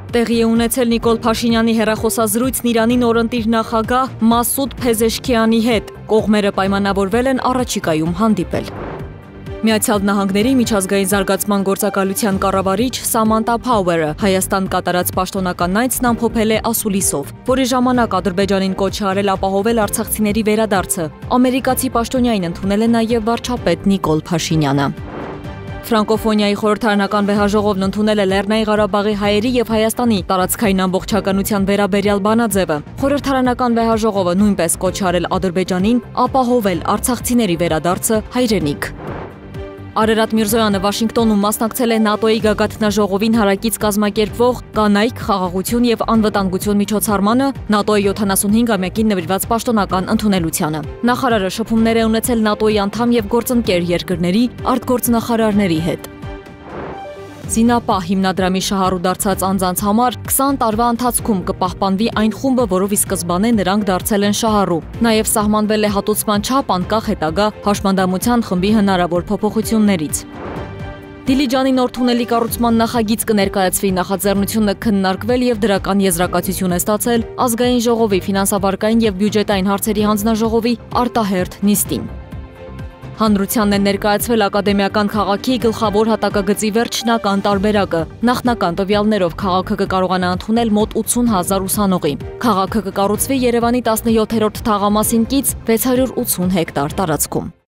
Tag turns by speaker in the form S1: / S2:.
S1: Տեղի է ունեցել Նիկոլ Փաշինյանի հեռախոսազրույցն Իրանի նորընտիր նախագահ Մասուդ Փեզեշքիանի հետ։ Կողմերը պայմանավորվել են առաջիկայում հանդիպել։ Միացյալ Նահանգների միջազգային զարգացման գործակալության կառավարիչ Սամանտա Փաուերը Հայաստան կատարած պաշտոնական այցն ամփոփել է ասուլիսով, որի ժամանակ Ադրբեջանին կոչ է արել ապահովել արցախցիների վերադարձը։ Ամերիկացի պաշտոնյային ընդունել է նաև վարչապետ Նիկոլ Փաշինյանը։ Ֆրանկոֆոնիայի խորհրդարանական վեհաժողովն ընդունել է Լեռնային Ղարաբաղի հայերի եւ Հայաստանի տարածքային ամբողջականության վերաբերյալ բանաձևը։ Խորհրդարանական վեհաժողովը նույնպես կոչ է արել Ադրբեջանին ապահովել արցախցիների վերադարձը հայրենիք։ Արարատ Միրզոյանը Վաշինգտոնում մասնակցել է ՆԱՏՕ-ի գագաթնաժողովին հարակից կազմակերպվող կանայք, խաղաղություն եւ անվտանգություն միջոցառմանը ՆԱՏՕ-ի 75-ամյակին նվիրված պաշտոնական ընդունելությանը։ Նախարարը շփումներ է ունեցել ՆԱՏՕ-ի անդամ եւ գործընկեր երկրների արտգործնախարարների հետ։ Զինապահ հիմնադրամի շահառու դարձած անձանց համար 20 տարվա ընթացքում կպահպանվի այն խումբը, որով ի սկզբանե նրանք դարձել են շահառու։ Նաև սահմանվել է հատուցման չափ անկախ հետագա հաշմանդամության խմբի հնարավոր փոփոխություններից։ Դիլիջանի նոր թունելի կառուցման նախագիծ կներկայացվի, նախաձեռնությունը քննարկվել եւ դրական եզրակացություն է ստացել Ազգային ժողովի ֆինանսավարկային եւ բյուջետային հարցերի հանձնաժողովի արտահերթ նիստին։ Հանրությանն է ներկայացվել ակադեմիական քաղաքի գլխավոր հատակագծի վերջնական տարբերակը։ Նախնական տվյալներով քաղաքը կկարողանա ընդունել մոտ 80,000 ուսանողի։ Քաղաքը կկառուցվի Երևանի 17-րդ թաղամասին կից 680 հեկտար տարածքում։